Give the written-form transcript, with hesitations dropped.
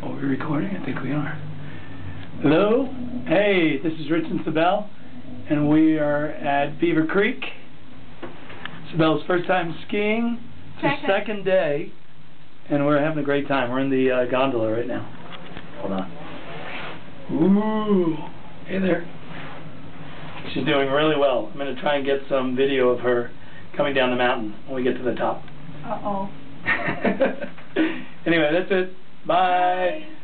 Are we recording? I think we are. Hello? Hey, this is Rich and Sibel, and we are at Beaver Creek. Sibel's first time skiing. It's her second day, and we're having a great time. We're in the gondola right now. Hold on. Ooh. Hey there. She's doing really well. I'm going to try and get some video of her coming down the mountain when we get to the top. Uh-oh. Anyway, that's it. Bye. Bye.